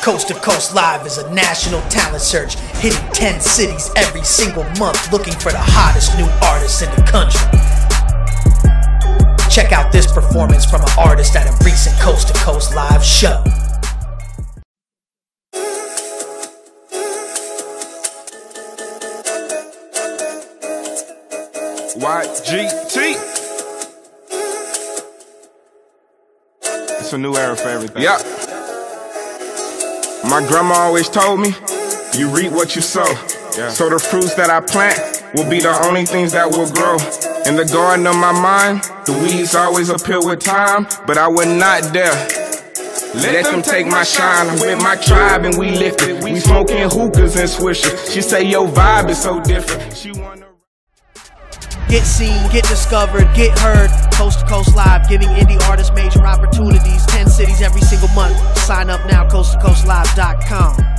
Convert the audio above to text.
Coast to Coast Live is a national talent search, hitting 10 cities every single month, looking for the hottest new artists in the country. Check out this performance from an artist at a recent Coast to Coast Live show. YGT. It's a new era for everything. Yep. My grandma always told me, you reap what you sow. Yeah. So the fruits that I plant will be the only things that will grow. In the garden of my mind, the weeds always appear with time, but I would not dare let them take my shine. I'm with my tribe and we lift it. We smoking hookahs and swishers. She say your vibe is so different. She wanna get seen, get discovered, get heard. Coast to Coast Live, giving indie artists major opportunities. 10 cities every single month. Sign up now, coasttocoastlive.com.